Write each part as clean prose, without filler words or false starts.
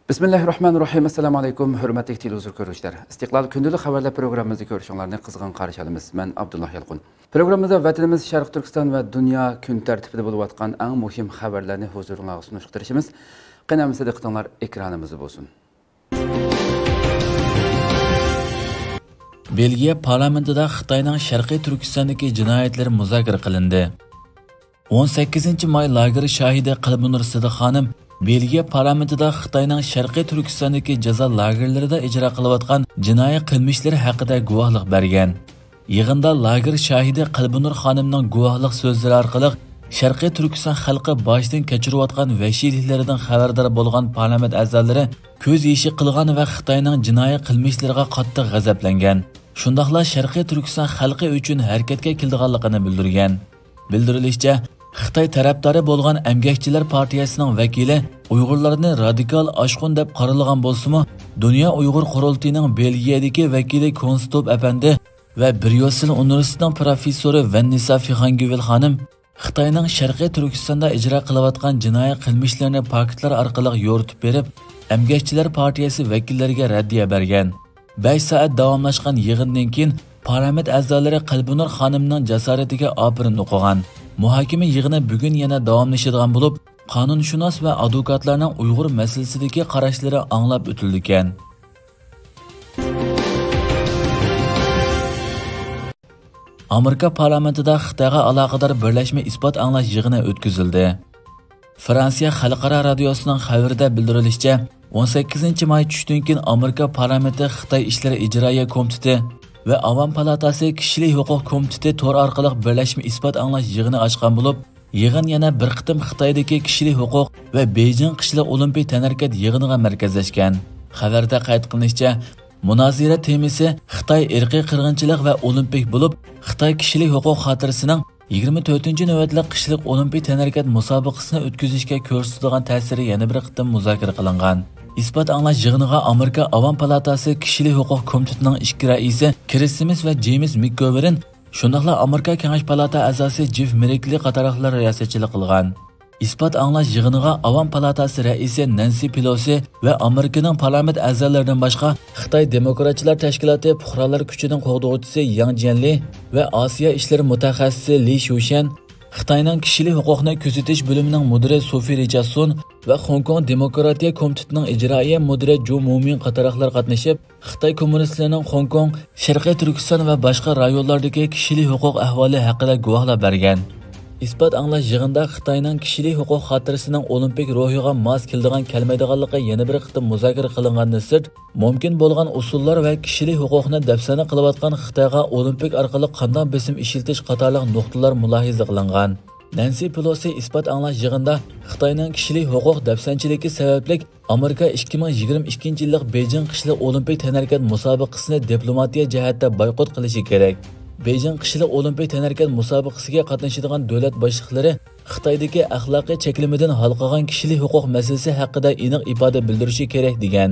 Bismillahirrahmanirrahim. Assalamu alaykum. Hürmetli televizyon görüşler. İstiklal Gündüzlük haberler programımızı görüşünlerini kızgın karşı alımız. Ben Abdullah Yalqun. Programımızda vatanımız Şarkı Türkistan ve dünya gün tertibinde bulup atkan en muhim haberlerini huzuruna sunuşturuşumuz. Qanamızda diqqatinglar ekranımızı olsun. Belgiya parlamentida Xitoyning Sharqiy Turkistondagi jinoyatlar muzokara qilindi. 18 may lageri shahidi Qalbinur Sidiqxonim Belgiya parlamentida Xitoyning Sharqiy Turkistondagi jazo lagerlarida ijro qilayotgan jinoiy qilmishlari haqida guvohlik bergan. Yig'inda lager shahidi Qalbinur xonimning guvohlik so'zlari orqali Sharqiy Turkiston xalqi boshdan kechirayotgan vahshiyliklardan xabardor bo'lgan parlament a'zolari ko'z yeshi qilgan va Xitoyning jinoiy qilmishlariga qattiq g'azablangan. Shundaqla Sharqiy Turkiston xalqi uchun harakatga kelganligini bildirgan. Bildirilishicha, Xitoy tarafdori bo'lgan Emgakchilar partiyasining vakili Uyg'urlarni radikal oshqun deb qaralgan bo'lsa-mu, Dunyo Uyg'ur qurultiyining Belgiyadagi vakili Konstop apandi va Bryussel universitetining professori Vannisa Fixangivil xonim Xitoyning Sharqiy Turkistonda ijro qilayotgan jinoiy qilmishlarni faktlar orqali yo'ritib berib, Emgakchilar partiyasi vakillariga raddiya bergan. 5 soat davomlashgan yig'indan keyin parlament a'zolari Qalbinur xonimning jasoratiga opirin o'qigan. Muhokama yig'ini bugun yana davomlashadigan bo'lib, qonunshunos va advokatlarning Uyg'ur masalasidagi qarashlari anglab o'tildi ekan. Amerika parlamentida Xitoyga aloqador birlashma isbot anglash yig'ini o'tkazildi. Fransiya xalqaro radiosining xabarida bildirilishicha, 18 may tushdan keyin Amerika parlamenti Xitoy ishlari ijroiya komiteti ve Avam Palatası Kishilik Huquq Komiteti tor orqali birlashma isbot anglash yig'ini ochgan bo'lib, yig'in yana bir qitim Xitoydagi kishilik huquq va Beijing qishloq olimpik tanarkat yig'iniga markazlashgan. Xabarda qayd qilinishicha, munozara temasi Xitoy irqiy qirg'inchilik va olimpik bo'lib, Xitoy kishilik huquq xotirasining 24-navbatlik qishloq olimpik tanarkat musobaqasini o'tkazishga ko'rsatadigan ta'siri yana bir qitim muzokara qilingan. İspat anglash yig'iniga Amerika Avam Palatası Kishilik Huquq Komitetining ikki raisi Chris Smith va James McGovern, shundaqla Amerika Kengash Palata a'zosi Jeff Merkley qatorliqlar riyosatchilik qilgan. İspat anglash yig'iniga Avam Palatası raisi Nancy Pelosi va Amerikaning parlament a'zolaridan boshqa Xitoy Demokratchilar tashkiloti fuqarolar kuchining qo'g'dovchisi Yang Jianli va Osiyo ishlari mutaxassisi Li Shushan, Xitoyning kishilik huquqni kuzatish bo'limining mudiri Sophie Richardson va Hong Kong Demokratiya komitetining ijroiya mudiri Jo Mumin qatorliqlar qatnashib, Xitoy kommunistlarining Hong Kong, Sharqiy Turkiston va boshqa rayonlardagi kishilik huquq ahvoli haqida guvohlar bergan. İspat anglash yig'inda Xitoyning kishilik huquq xotirasining olimpik ruhiga mos keladigan kelmaydiganligi yana bir qitim muzokara qilingandan sirt, mumkin bo'lgan usullar va kishilik huquqni dafsana qilayotgan Xitoyga olimpik orqali qanday besim ishiltish qatorliq nuqtalar mulohaza qilingan. Nancy Pelosi ispat anglash yig'inda Xitoyning kishilik huquq dafsanchiligi sababli Amerika 2022-yillik Beijing qishloq olimpik tanarkat musobaqasini diplomatiya jihatda boykot qilishi kerak. Beijing qishloq olimpik tanarkat musobaqasiga qatnashadigan davlat boshliqlari Xitoydagi axloqiy cheklimidan halqagan kishilik huquq masalasi haqida aniq ifoda bildirishi kerak degan.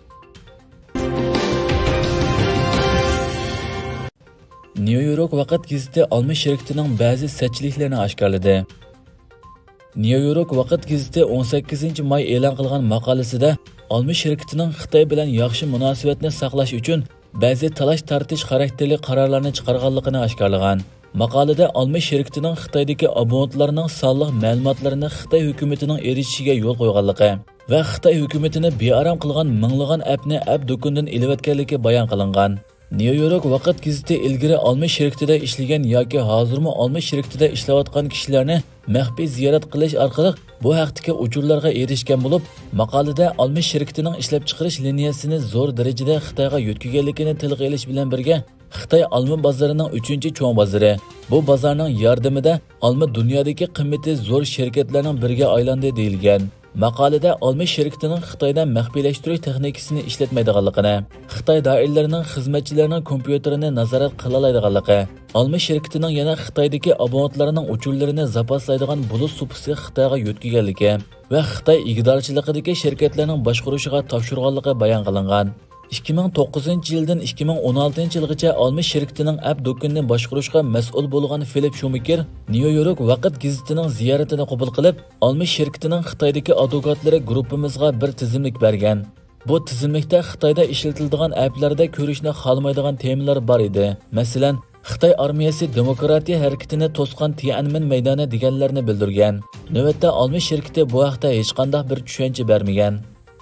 New York vaqt gazeti olma shirkatining ba'zi sachliklarini oshkorladi. New York vaqt gazeti 18 may e'lon qilgan maqolasida olma shirkatining Xitoy bilan yaxshi munosabatni saqlash uchun ba'zi talash tartish xarakterli qarorlarni chiqarganligini oshkorlagan. Maqolada olma shirkatining Xitoydagi abonentlarning sonliq ma'lumotlarini Xitoy hukumatining erishishiga yo'l qo'yganligi va Xitoy hukumatini bearam qilgan minglagan appni app do'kondan ilayotganligi bayon qilingan. New York vaqt gazeti ilgari olma shirkatida ishlagan yoki hozirmi olma shirkatida ishlayotgan kishilarni maxfiy ziyorat qilish orqali bu haqdagi uchurlarga erishgan bo'lib, maqolada olma shirkatining ishlab chiqarish liniyasini zo'r darajada Xitoyga yo'tkaganligini tilga olish bilan birga, Xitoy olma bozorining 3-cho'ng bozori. Bu bozorning yordamida olma dunyodagi qimmati zo'r shirkatlarning biriga aylandi deyilgan. Maqolada olma shirkatining Xitoydan maxfiylashtirish texnikasini ishlatmaydiganligini, Xitoy doiralarining xizmatchilarining kompyuterini nazorat qila oladiganligi, olma shirkatining yana Xitoydagi abonentlarining uchurlarini zapaslaydigan bulut supasi Xitoyga yo'tkaganligi va Xitoy ig'dorchiligidagi shirkatlarning boshqarishiga topshirganligi bayon qilingan. 2009 yildan 2016 yilgacha olmish şirketining app do'konini boshqarishga mas'ul bo'lgan Filip Shumiker New York vaqt gazetining ziyoratini qabul qilib, olmish şirketining Xitoydagi advokatlari guruhimizga bir tizimlik bergan. Bu tizimlikda Xitoyda ishlatiladigan applarda ko'rishni xohlamaydigan temalar bor edi. Masalan, Xitoy armiyasi demokratiya harakatini to'sgan Tiananmen maydoni deganlarni bildirgan. Navbatda olmish şirketi bu haqda hech qanday bir tushuncha bermagan.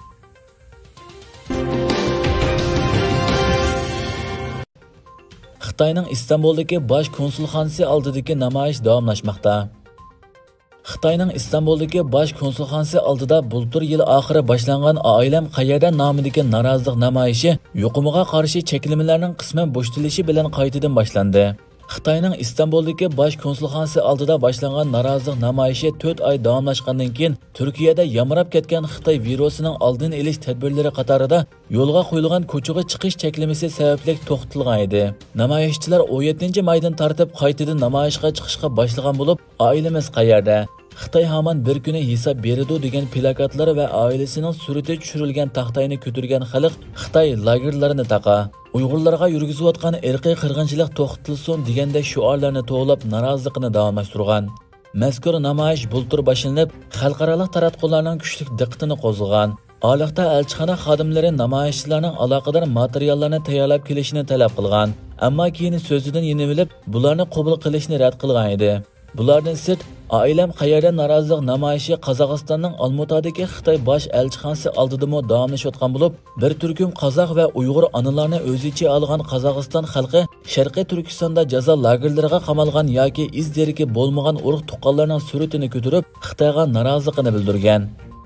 Xitoyning Istanbuldagi bosh konsulxonasi oldidagi namoyish davomlashmoqda. Xitoyning Istanbuldagi bosh konsulxonasi oldida bultur yil oxiri boshlangan Oilam qayerda nomidagi norozilik namoyishi yuqumiga qarshi cheklamalarning qisman bo'shatilishi bilan qaytadan boshlandi. Xitoyning Istanbuldagi bosh konsulxonasi oldida boshlangan norozilik namoyishi 4 oy davomlashgandan keyin Turkiyada yamrab ketgan Xitoy virusining oldini olish tadbirlari qatorida yo'lga qo'yilgan ko'chaga chiqish cheklamasi sababli to'xtatilgan edi. Namoyishchilar 17-maydan tartib qaytadan namoyishga chiqishga boshlagan bo'lib, oilamiz qayerda? Xitoy hamon bir kuni hisob beradi degan plakatlar va oilasining surati tushirilgan taxtayni ko'targan xalq Xitoy lagerlarini taqa. Uyg'urlarga yurgizayotgan irqiy qirg'inchilik to'xtatilsin deganda shiorlarni to'g'lab norozilikni davomlashtirgan. Mazkur namoyish bultur boshlanib, xalqaro taratqularning kuchli diqqatini qo'zg'agan. Oliqda elchixona xodimlari namoyishchilarning aloqador materiallarni tayyorlab kelishini talab qilgan, ammo keyin so'zidan yenilib, bularni qabul qilishni rad qilgan edi. Bulardan sirt Oilam qayerda norozilik namoyishi Qozog'istonning Olmaotadagi Xitoy bosh elchixonasi oldida davomlashayotgan bo'lib, bir turkum qozoq va uyg'ur onalarni o'z ichiga olgan Qozog'iston xalqi Sharqiy Turkistonda jazo lagerlariga qamalgan yoki izderiki bo'lmagan urug' tuqqanlarning suratini ko'tarib, Xitoyga noroziligini bildirgan.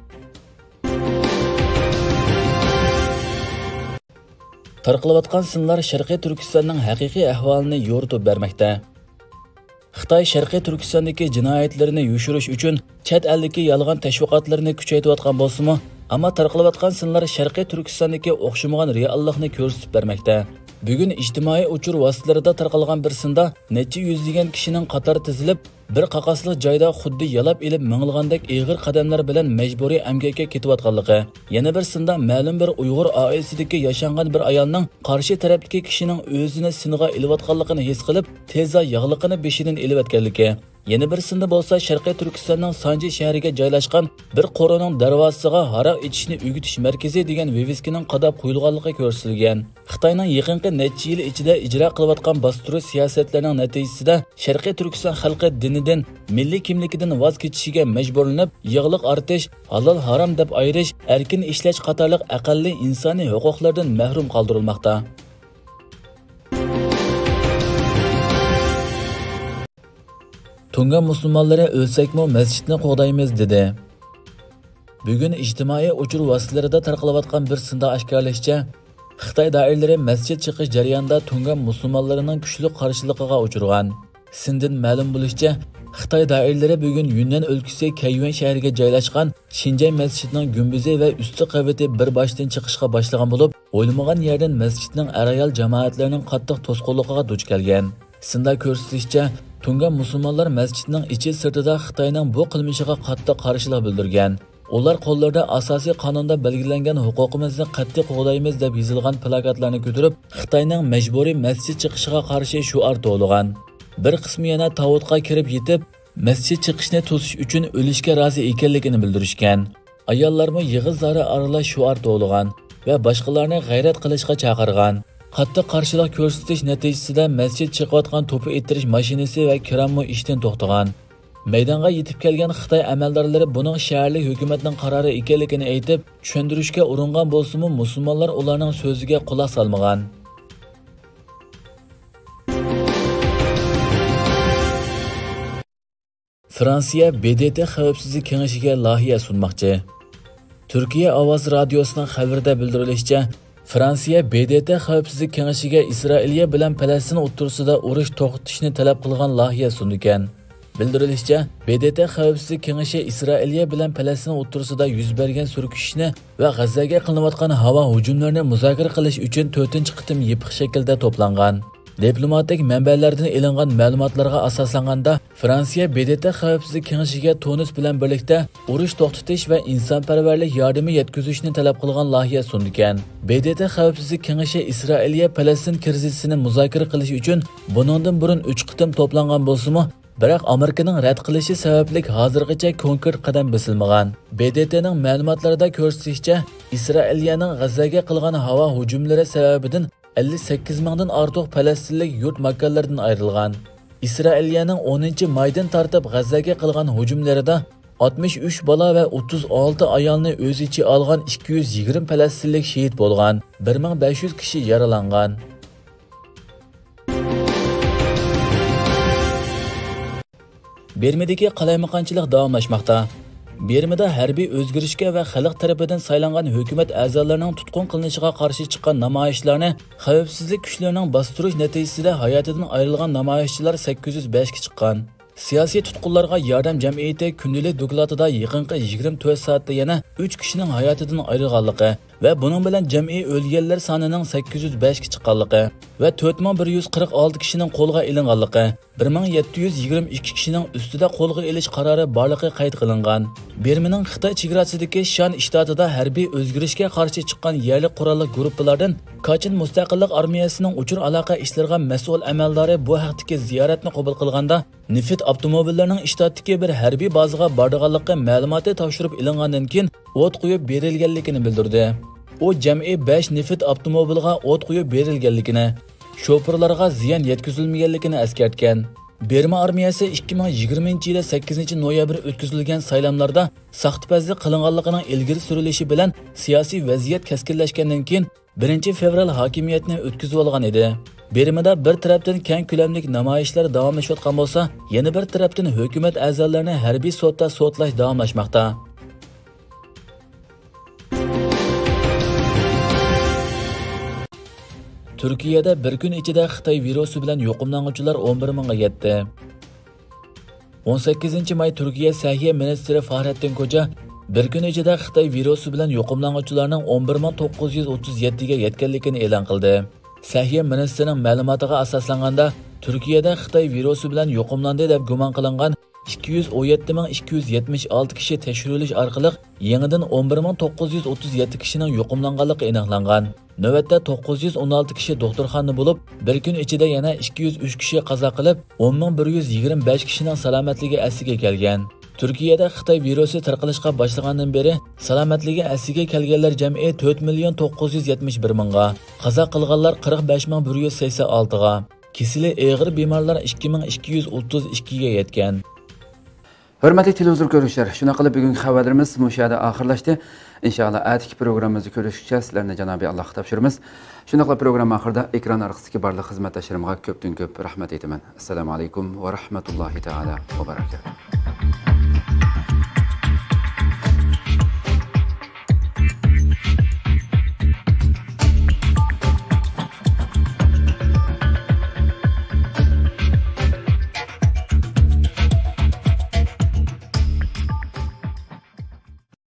Tarqalayotgan sinlar Sharqiy Turkistonning haqiqiy ahvolini yo'ritib bermoqda. Xitoy Sharqiy Turkistondagi jinoyatlarini yushirish uchun chet eldagi yolg'on tashviqotlarini kuchaytirayotgan bo'lsa-mu, ammo tarqalayotgan sinlar Sharqiy Turkistondagi o'xshamagan reallikni ko'rsatib bermoqda. Bugun ijtimoiy uchur vositalarida tarqalgan bir sinda necha yuzlagan kishining qatori tizilib, bir qaqasli joyda xuddi yalab elib mingilgandek ig'ir qadamlar bilan majburiy emgakka ketayotganligi. Yana bir sinda ma'lum bir Uyg'ur oilasidagi yashangan bir ayolning qarshi tarafdagi kishining o'zini singa ilayotganligini his qilib, tezda yog'liqini beshidan ilayotganligi. Yana bir sinda bo'lsa Sharqiy Turkistonning Sanji shahriga joylashgan bir qo'rining darvozasiga haroq ichishni o'gitish markazi degan viviskining qadab qo'yilganligi ko'rsatilgan. Xitoyning yaqinqi necha yil ichida ijro qilayotgan bostirish siyosatlarining natijasida Sharqiy Turkiston xalqi dinidan, milliy kimligidan voz kechishiga majburlanib, yig'liq ortish, halol harom deb ayirish, erkin ishlash qatorliq aqalli insoniy huquqlardan mahrum qoldirilmoqda. Tungan musulmonlari o'lsakmi masjidni qo'g'daymiz dedi. Bugun ijtimoiy uchur vositalarida tarqalayotgan bir sinda oshkorlashicha, Xitoy doiralari masjid chiqish jarayonida tungan musulmonlarining kuchli qarshiligiga uchragan. Sindan ma'lum bo'lishicha, Xitoy doiralari bugun Yunnan o'lkasi Kaiyuan shahriga joylashgan Xinjiang masjidining gumbuzi va usti qavati bir boshdan chiqishga boshlagan bo'lib, o'ylamagan yerdan masjidning arayal jamoatlarining qattiq to'sqinligiga duch kelgan. Sinda ko'rsatilishicha, tungan musulmonlar masjidning ichi sirtida Xitoyning bu qilmishiga qattiq qarshilik bildirgan. Ular qo'llarida asosiy qonunda belgilangan huquqimizni qattiq qo'g'daymiz deb yozilgan plakatlarni ko'tarib, Xitoyning majburiy masjid chiqishiga qarshi shuar to'g'lagan. Bir qismi yana tavutga kirib yetib, masjid chiqishni to'sish uchun o'lishga rozi ekanligini bildirishgan. Ayollarmi yig'izlari aralash shuar to'g'lagan va boshqalarni g'ayrat qilishga chaqirgan. Qattiq qarshilik ko'rsatish natijasida masjid chiqayotgan to'pi ettirish mashinasi va kranmi ishdan to'xtagan. Maydonga yetib kelgan Xitoy amaldorlari buning shaharlik hukumatning qarori ekanligini aytib, tushuntirishga uringan bo'lsa-mu, musulmonlar ularning so'ziga quloq solmagan. Fransiya BDT xavfsizlik kengashiga loyiha sunmoqchi. Turkiya Ovoz radiosining xabarida bildirilishicha, Fransiya BDT xavfsizlik kengashiga Isroiliya bilan Falastin o'rtasida urush to'xtatishni talab qilgan loyiha sundi ekan. Bildirilishicha, BDT xavfsizlik kengashi Isroiliya bilan Falastin o'rtasida yuz bergan surkishishni va G'azzaga qilinayotgan havo hujumlarini muzokara qilish uchun 4-qitim yipiq shaklda to'plangan. Diplomatik manbalardan elingan ma'lumotlarga asoslanganda, Fransiya BDT xavfsizlik kengashiga Tunis bilan birlikda urush to'xtatish va insonparvarlik yordami yetkazishni talab qilgan loyiha sundi ekan. BDT xavfsizlik kengashi Isroil-Falastin krizisini muzokara qilish uchun buningdan burun 3 qitim to'plangan bo'lsa-mu, biroq Amerikaning rad qilishi sababli hozirgacha konkret qadam bosilmagan. BDTning ma'lumotlarida ko'rsatilishicha, Isroilning G'azzaga qilgan havo hujumlari sababidan 58 mingdan ortiq falastinlik yurt makonlaridan ayrilgan. Isroilning 10-maydan tortib G'azzaga qilgan hujumlarida 63 bola va 36 ayolni o'z ichiga olgan 220 falastinlik shahid bo'lgan, 1500 kishi yaralangan. Bermedagi qalaymaqonchilik davomlashmoqda. Bermada harbiy o'zgarishga va xalq tarafidan saylangan hukumat a'zolarining tutqun qilinishiga qarshi chiqqan namoyishlarni xavfsizlik kuchlarining bostirish natijasida hayotidan ayrilgan namoyishchilar 805 ga chiqqan. Siyosiy tutqunlarga yordam jamiyati kundalik dokladida yaqinqi 24 soatda yana 3 kishining hayotidan ayrilganligi va buning bilan jamiy o'lganlar sonining 805 ga chiqqanligi va 4146 kishining qo'lga ilinganligi, 1722 kishining ustida qo'lga ilish qarori borligi qayd qilingan. Bermining Xitoy chegarasidagi Shan shtatida harbiy o'zgarishga qarshi chiqqan yerlik qurolli guruhlardan Kachin mustaqillik armiyasining uchur aloqa ishlariga mas'ul amaldori bu haqdagi ziyoratni qabul qilganda Nefit avtomobillarining shtatdagi bir harbiy bazaga borganligi ma'lumoti topshirib ilingandan keyin o't qo'yib berilganligini bildirdi. O jamiy 5 Nefit avtomobilga o't qo'yib berilganligini, shoferlarga ziyon yetkazilmaganligini eskartgan. Berma armiyasi 2020-yilda 8-noyabr o'tkazilgan saylovlarda saxtipazlik qilinganligining ilgari surilishi bilan siyosiy vaziyat keskinlashgandan keyin 1-fevral hokimiyatni o'tkazib olgan edi. Bermada bir tarafdan keng ko'lamli namoyishlar davomlashayotgan bo'lsa, yana bir tarafdan hukumat a'zolarini harbiy sudda sudlash davomlashmoqda. Turkiyada bir kun ichida Xitoy virusi bilan yuqumlanuvchilar 11 mingga yetdi. 18-may Turkiya Sahiyya ministri Fahrettin Koca bir kun ichida Xitoy virusi bilan yuqumlanuvchilarning 11937 ga yetganligini e'lon qildi. Sahiyya ministrining ma'lumotiga asoslanganda, Turkiyada Xitoy virusi bilan yuqumlandi deb gumon qilingan 217.276 kishi tekshirilish orqali yangidan 11937 kishining yuqumlanganligi aniqlangan. Navbatda 916 kishi doktorxonada bo'lib, bir kun ichida yana 203 kishi qazo qilib, 10125 kishining salomatligi asliga kelgan. Turkiyada Xitoy virusi tarqalishga boshlagandan beri salomatligi asliga kelganlar jami 4.971 mingga, qazo qilganlar 45186 ga, kesili og'ir bemorlar 2232 ga yetgan. Hörmətli televizor görüşlər, şuna qılıb bugünkü xəbərlərimiz müşahidə axırlaşdı. İnşallah ətiki proqramımızı görüşəcək. Sizlərlə Cənab-ı Allah tapşırırıq. Şunaqla proqram axırda ekran arxasındakı barlıq xidmətdaşlarıma köpdən köp rəhmət etmən. Assalamu alaykum və rahmetullahi taala və barakatuh.